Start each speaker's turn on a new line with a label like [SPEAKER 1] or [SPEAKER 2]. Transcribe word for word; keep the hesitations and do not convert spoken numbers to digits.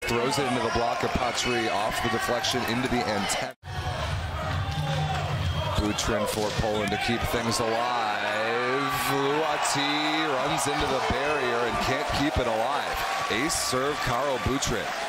[SPEAKER 1] throws it into the block of Patry, off the deflection into the antenna. Butryn for Poland to keep things alive. Luati runs into the barrier and can't keep it alive. Ace serve, Karol Butryn.